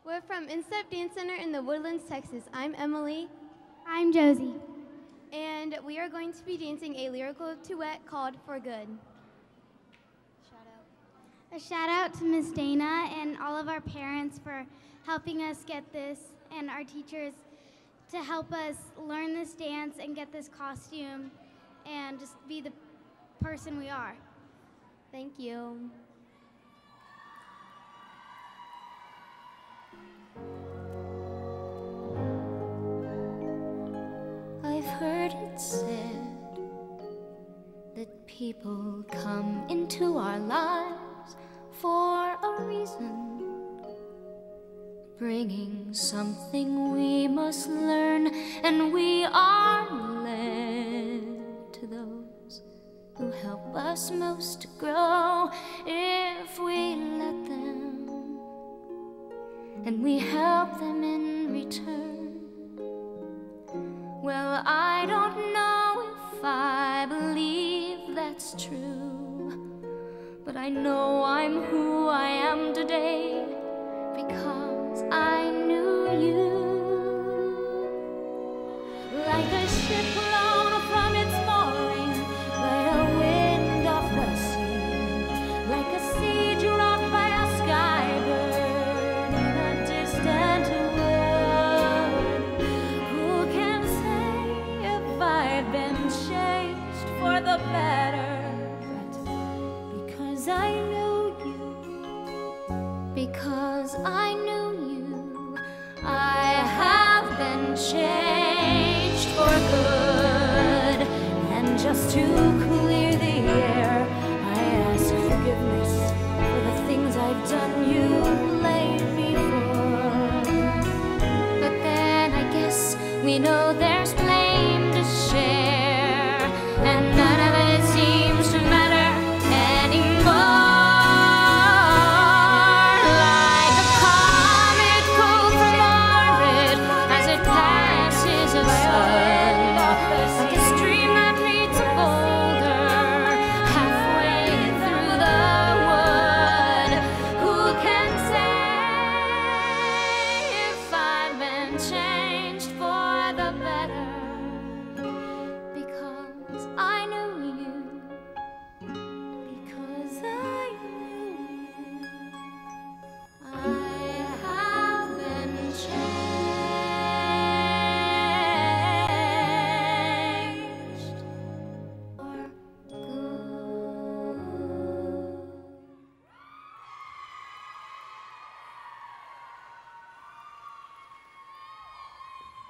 We're from Instep Dance Center in the Woodlands, Texas. I'm Emily. I'm Josie. And we are going to be dancing a lyrical duet called For Good. Shout out. A shout out to Miss Dana and all of our parents for helping us get this, and our teachers to help us learn this dance and get this costume and just be the person we are. Thank you. I've heard it said that people come into our lives for a reason, bringing something we must learn, and we are led to those who help us most to grow if we let them, and we help them in return. Well, I don't know if I believe that's true, but I know I'm who I am today because I knew you. Like a ship blown from its mooring by a wind off the sea, like a seed dropped by a sky bird in a distant wood. Who can say if I'd been changed for the better? But because I knew you, because I knew you, I have been changed for good, and just to